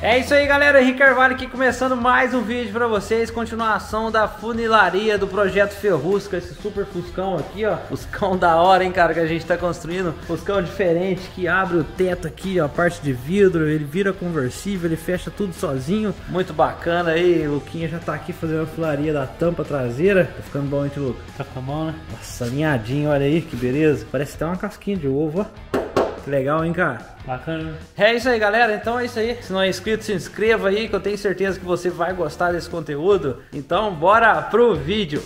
É isso aí, galera, Henrique Carvalho aqui começando mais um vídeo pra vocês, continuação da funilaria do Projeto Ferrusca, esse super fuscão aqui, ó, fuscão da hora, hein, cara, que a gente tá construindo, fuscão diferente, que abre o teto aqui, ó, a parte de vidro, ele vira conversível, ele fecha tudo sozinho, muito bacana aí, Luquinha já tá aqui fazendo a funilaria da tampa traseira, tá ficando bom, hein, Luca? Tá ficando bom, né? Nossa, alinhadinho, olha aí, que beleza, parece até uma casquinha de ovo, ó. Que legal, hein, cara? Bacana. É isso aí, galera. Então é isso aí. Se não é inscrito, se inscreva aí, que eu tenho certeza que você vai gostar desse conteúdo. Então, bora pro vídeo.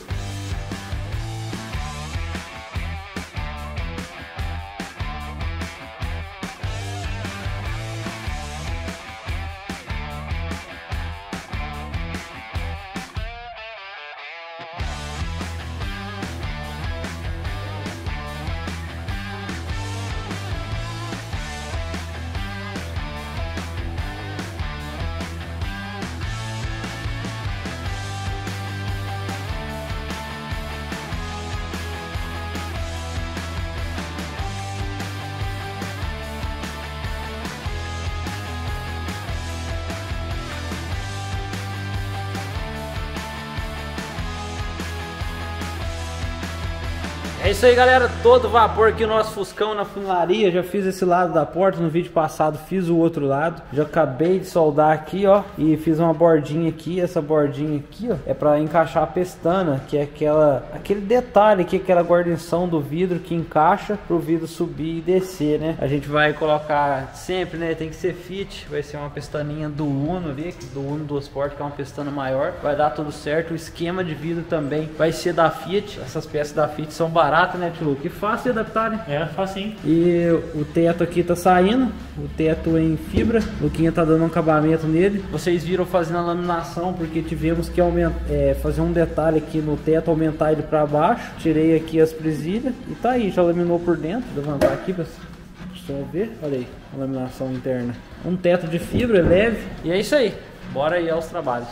É isso aí, galera, todo vapor aqui o nosso fuscão na funilaria. Já fiz esse lado da porta, no vídeo passado fiz o outro lado. Já acabei de soldar aqui, ó, e fiz uma bordinha aqui. Essa bordinha aqui, ó, é pra encaixar a pestana, que é aquele detalhe aqui, aquela guarnição do vidro que encaixa pro vidro subir e descer, né? A gente vai colocar sempre, né, tem que ser fit, vai ser uma pestaninha do Uno ali, do Uno 2 portas, que é uma pestana maior. Vai dar tudo certo, o esquema de vidro também vai ser da Fiat. Essas peças da Fiat são baratas, né, tio? Que fácil de adaptar, né? É, facinho. E o teto aqui tá saindo, o teto em fibra. O Luquinha tá dando um acabamento nele. Vocês viram fazendo a laminação porque tivemos que fazer um detalhe aqui no teto, aumentar ele para baixo. Tirei aqui as presilhas e tá aí, já laminou por dentro. Vou levantar aqui pra só ver. Olha aí, a laminação interna. Um teto de fibra leve. E é isso aí, bora aí aos trabalhos.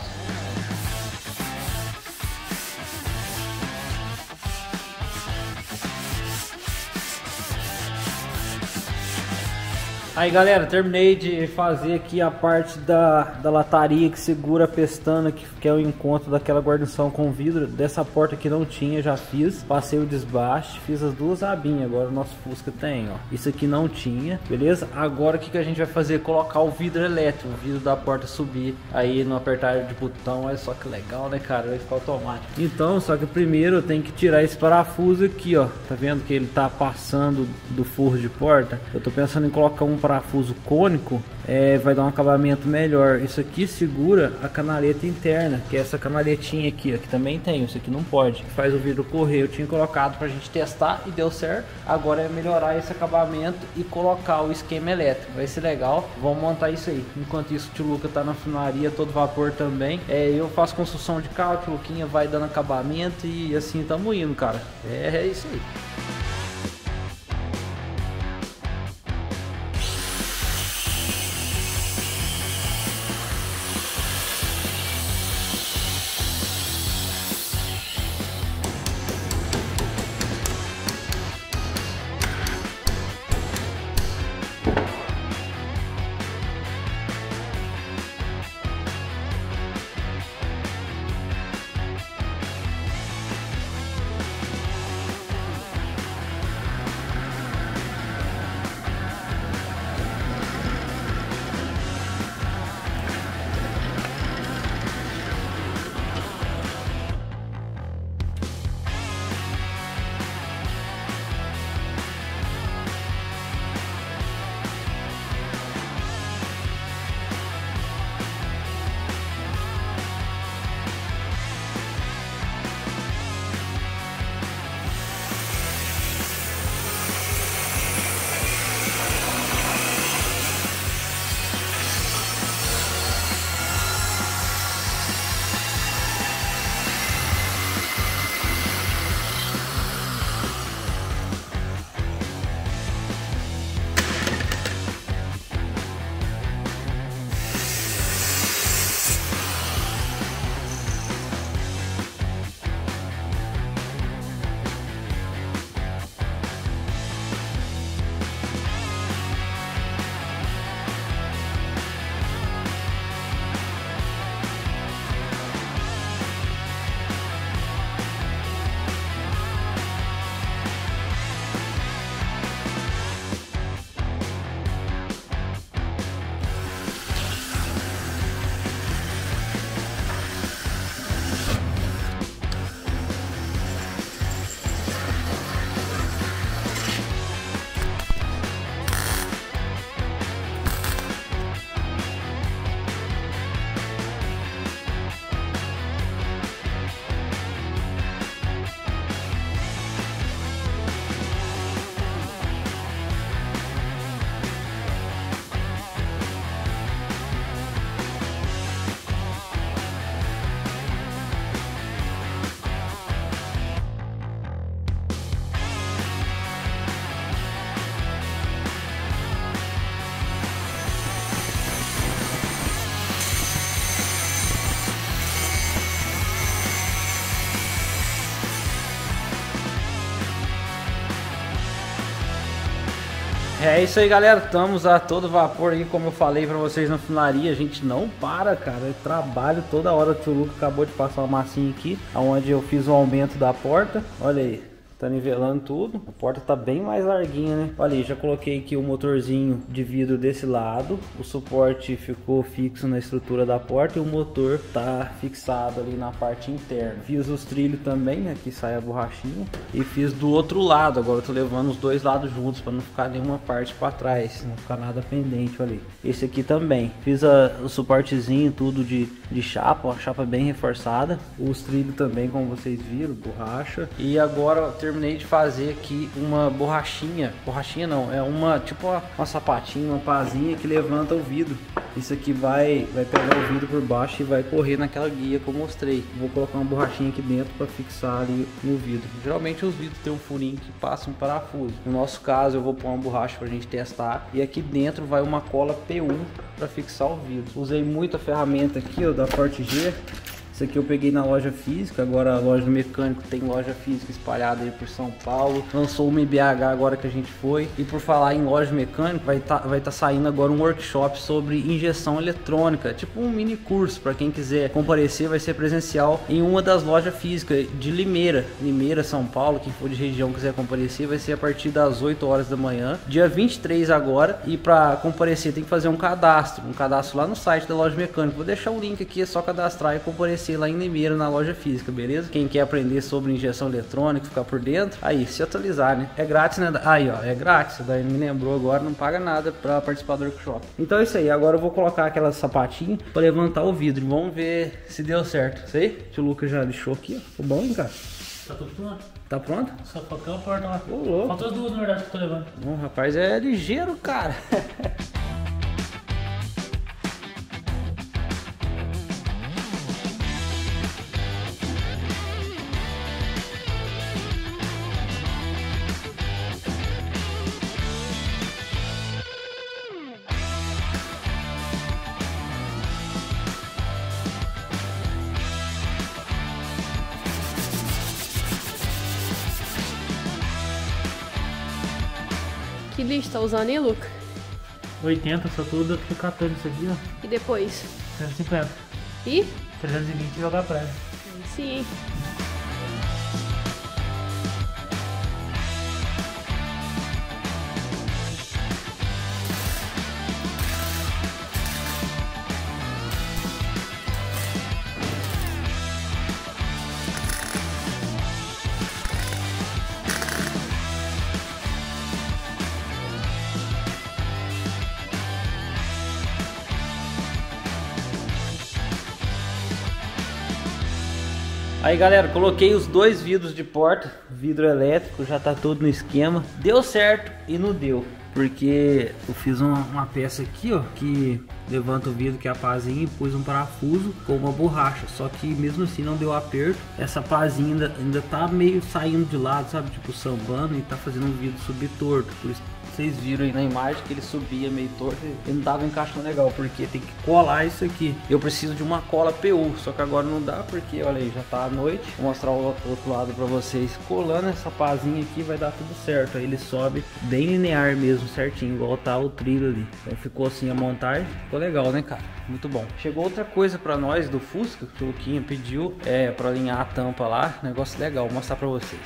Aí, galera, terminei de fazer aqui a parte da lataria que segura a pestana, que é o encontro daquela guarnição com vidro. Dessa porta que não tinha, já fiz. Passei o desbaste, fiz as duas abinhas. Agora o nosso Fusca tem, ó. Isso aqui não tinha, beleza? Agora o que a gente vai fazer? Colocar o vidro elétrico, o vidro da porta subir aí no apertar de botão. Olha só que legal, né, cara? Vai ficar automático. Então, só que primeiro eu tenho que tirar esse parafuso aqui, ó. Tá vendo que ele tá passando do forro de porta? Eu tô pensando em colocar um parafuso cônico, vai dar um acabamento melhor. Isso aqui segura a canaleta interna, que é essa canaletinha aqui, ó, que também tem. Isso aqui não pode, faz o vidro correr. Eu tinha colocado pra gente testar e deu certo. Agora é melhorar esse acabamento e colocar o esquema elétrico. Vai ser legal, vamos montar isso aí. Enquanto isso, o tio Luca tá na funilaria, todo vapor também. Eu faço construção de carro, o tio Luquinha vai dando acabamento e assim tamo indo, cara. É isso aí. É isso aí, galera, estamos a todo vapor aí, como eu falei pra vocês na funilaria, a gente não para, cara, é trabalho toda hora. O tio Luca acabou de passar uma massinha aqui, onde eu fiz o aumento da porta, olha aí. Tá nivelando tudo, a porta tá bem mais larguinha, né? Olha aí, já coloquei aqui o motorzinho de vidro desse lado. O suporte ficou fixo na estrutura da porta e o motor tá fixado ali na parte interna. Fiz os trilhos também, né? Aqui sai a borrachinha. E fiz do outro lado, agora eu tô levando os dois lados juntos para não ficar nenhuma parte para trás, não ficar nada pendente, olha aí. Esse aqui também, fiz o suportezinho tudo de chapa, uma chapa bem reforçada. Os trilhos também, como vocês viram, borracha. E agora terminei de fazer aqui uma borrachinha não, é uma tipo uma sapatinha, uma pazinha que levanta o vidro. Isso aqui vai pegar o vidro por baixo e vai correr naquela guia que eu mostrei. Vou colocar uma borrachinha aqui dentro para fixar ali no vidro. Geralmente os vidros tem um furinho que passa um parafuso. No nosso caso eu vou pôr uma borracha para a gente testar e aqui dentro vai uma cola P1 para fixar o vidro. Usei muita ferramenta aqui, ó, da Forte G. Isso aqui eu peguei na loja física, agora a loja do mecânico tem loja física espalhada aí por São Paulo. Lançou uma em BH agora que a gente foi. E por falar em loja mecânica, vai tá saindo agora um workshop sobre injeção eletrônica. Tipo um mini curso, para quem quiser comparecer, vai ser presencial em uma das lojas físicas de Limeira, São Paulo. Quem for de região quiser comparecer, vai ser a partir das 8 horas da manhã. Dia 23 agora. E para comparecer tem que fazer um cadastro lá no site da loja mecânica. Vou deixar o link aqui, é só cadastrar e comparecer lá em Limeira na loja física, beleza? Quem quer aprender sobre injeção eletrônica, ficar por dentro, aí se atualizar, né? É grátis, né? Aí, ó, é grátis. Daí me lembrou agora, não paga nada pra participar do workshop. Então é isso aí, agora eu vou colocar aquela sapatinha pra levantar o vidro. Vamos ver se deu certo. Isso aí? O tio Lucas já lixou aqui, ó. Ficou bom, hein, cara? Tá tudo pronto. Tá pronto? Só faltou a porta lá. Ô, louco. Faltou as duas, na verdade, que eu tô levando. Bom, rapaz, é ligeiro, cara. Que lixo tá usando aí, Luca? 80, só tudo, eu fico catando isso aqui, ó. E depois? 350. E? 320 e jogar pra ela. Sim. Aí galera, coloquei os dois vidros de porta, vidro elétrico, já tá tudo no esquema. Deu certo e não deu, porque eu fiz uma peça aqui, ó, que levanta o vidro, que é a pazinha, e pus um parafuso com uma borracha. Só que mesmo assim não deu aperto, essa pazinha ainda tá meio saindo de lado, sabe, tipo sambando, e tá fazendo o vidro subir torto. Por isso vocês viram aí na imagem que ele subia meio torto e não tava encaixando legal, porque tem que colar isso aqui. Eu preciso de uma cola PU, só que agora não dá, porque olha aí, já tá à noite. Vou mostrar o outro lado pra vocês. Colando essa pazinha aqui vai dar tudo certo. Aí ele sobe bem linear mesmo, certinho, igual tá o trilho ali. Então ficou assim a montagem, ficou legal, né, cara? Muito bom. Chegou outra coisa pra nós do Fusca, que o Luquinha pediu, pra alinhar a tampa lá. Negócio legal, vou mostrar pra vocês.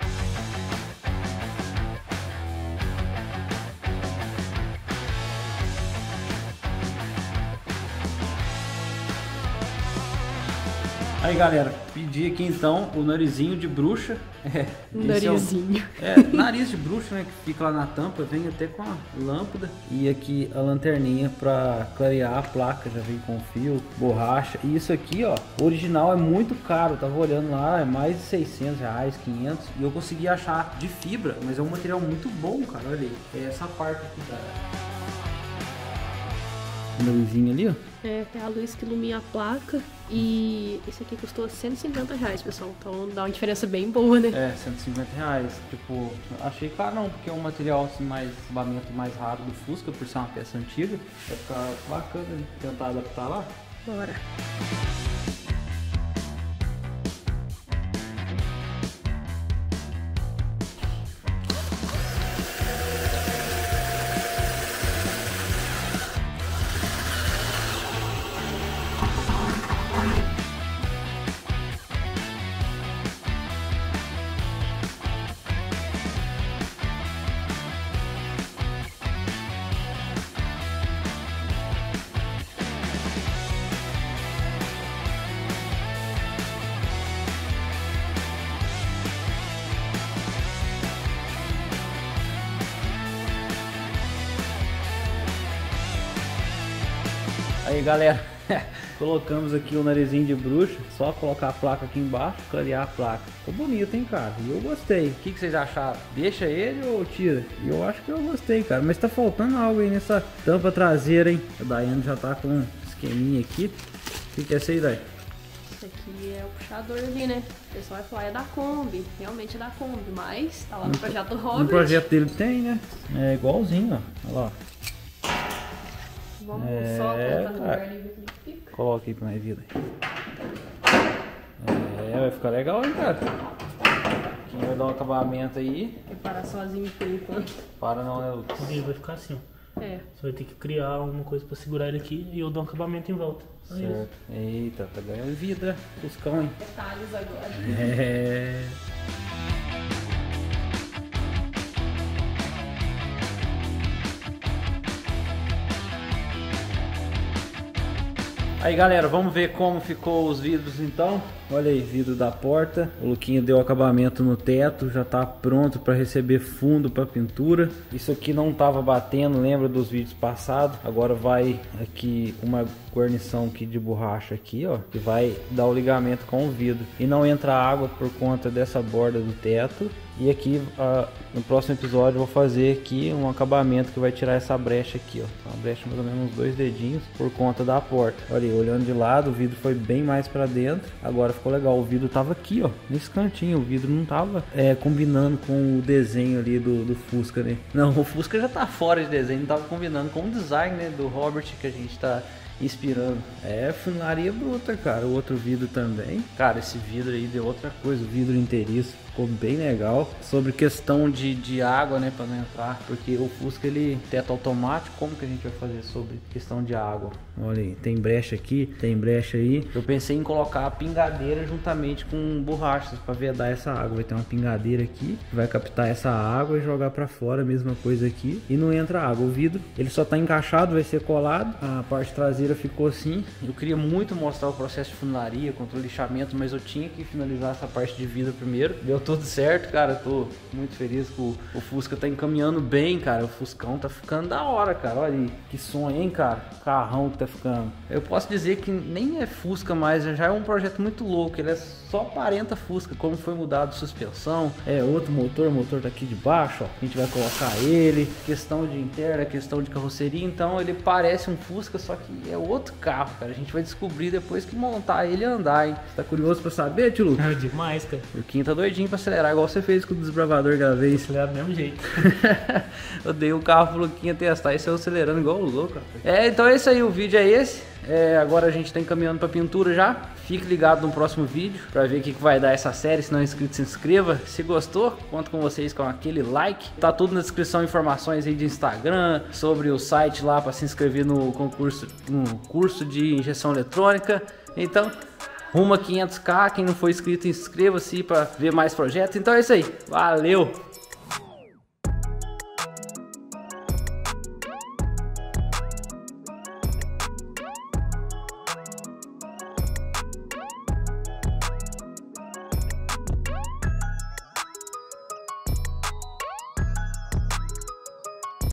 Aí galera, pedi aqui então o narizinho de bruxa. Narizinho. Nariz de bruxa, né? Que fica lá na tampa, vem até com a lâmpada. E aqui a lanterninha pra clarear a placa, já vem com fio, borracha. E isso aqui, ó, o original é muito caro, eu tava olhando lá, é mais de 600 reais, 500. E eu consegui achar de fibra, mas é um material muito bom, cara, olha aí. É essa parte aqui da... Luzinha ali, ó. É a luz que ilumina a placa. E esse aqui custou 150 reais, pessoal. Então dá uma diferença bem boa, né? 150 reais. Tipo, achei caro não, porque é um material assim, mais acabamento mais raro do Fusca, por ser uma peça antiga. Vai ficar bacana, né? Tentar adaptar lá. Bora. Aí galera, colocamos aqui o narizinho de bruxa, só colocar a placa aqui embaixo, clarear a placa. Ficou bonito, hein, cara? E eu gostei. O que vocês acharam? Deixa ele ou tira? Eu acho que eu gostei, cara, mas tá faltando algo aí nessa tampa traseira, hein? A Daiane já tá com um esqueminha aqui. O que é esse aí, Dai? Esse aqui é o puxador ali, né? O pessoal vai falar, é da Kombi, realmente é da Kombi, mas tá lá no projeto do Robert. No projeto dele tem, né? É igualzinho, ó. Olha lá. Vamos só colocar no lugar ali e ver como fica. Coloca aí pra mais vida. Vai ficar legal, hein, cara? Quem vai dar um acabamento aí? Vai parar sozinho por enquanto. Para não, né, Lucas? Ele vai ficar assim, ó. É. Você vai ter que criar uma coisa pra segurar ele aqui e eu dou um acabamento em volta. Aí, Certo. Eita, tá ganhando vida. Buscão, hein? Detalhes agora. É. Aí galera, vamos ver como ficou os vidros então. Olha aí, vidro da porta. O Luquinha deu acabamento no teto, já tá pronto para receber fundo para pintura. Isso aqui não tava batendo, lembra dos vídeos passados? Agora vai aqui uma guarnição aqui de borracha aqui, ó, que vai dar o ligamento com o vidro. E não entra água por conta dessa borda do teto. E aqui no próximo episódio eu vou fazer aqui um acabamento que vai tirar essa brecha aqui, ó. Uma brecha mais ou menos uns 2 dedinhos por conta da porta. Olha aí, olhando de lado, o vidro foi bem mais para dentro. Agora ficou legal, o vidro tava aqui, ó, nesse cantinho. O vidro não tava combinando com o desenho ali do Fusca, né? Não, o Fusca já tá fora de desenho, não tava combinando com o design, né, do Robert que a gente tá inspirando. É funilaria bruta, cara. O outro vidro também. Cara, esse vidro aí deu outra coisa. O vidro inteiriço ficou bem legal. Sobre questão de água, né, pra não entrar. Porque o Fusca, ele teto automático. Como que a gente vai fazer sobre questão de água? Olha aí, tem brecha aqui, tem brecha aí. Eu pensei em colocar a pingadeira juntamente com borrachas pra vedar essa água. Vai ter uma pingadeira aqui, vai captar essa água e jogar pra fora. Mesma coisa aqui. E não entra água. O vidro, ele só tá encaixado, vai ser colado. A parte traseira ficou assim. Eu queria muito mostrar o processo de funilaria, controle de lixamento, mas eu tinha que finalizar essa parte de vidro primeiro. Deu tudo certo, cara. Eu tô muito feliz que o Fusca tá encaminhando bem, cara. O Fuscão tá ficando da hora, cara. Olha aí, que sonho, hein, cara. Carrão que tá ficando. Eu posso dizer que nem é Fusca mais, já é um projeto muito louco. Ele é só aparenta Fusca, como foi mudado suspensão. É outro motor, o motor tá aqui de baixo, ó. A gente vai colocar ele. Questão de interna, questão de carroceria. Então ele parece um Fusca, só que é outro carro, cara. A gente vai descobrir depois que montar ele e andar, hein? Tá curioso pra saber, tio Lucas? É demais, cara. O Kim tá doidinho pra acelerar, igual você fez com o desbravador aquela vez. Acelerar do mesmo jeito. Eu dei o carro pro Luquinha testar e saiu acelerando igual o louco, cara. Então é isso aí, o vídeo é esse. Agora a gente tá encaminhando pra pintura já. Fique ligado no próximo vídeo pra ver o que vai dar essa série. Se não é inscrito, se inscreva. Se gostou, conto com vocês com aquele like. Tá tudo na descrição, informações aí de Instagram, sobre o site lá pra se inscrever no curso de injeção eletrônica. Então, rumo a 500k. Quem não for inscrito, inscreva-se pra ver mais projetos. Então é isso aí. Valeu!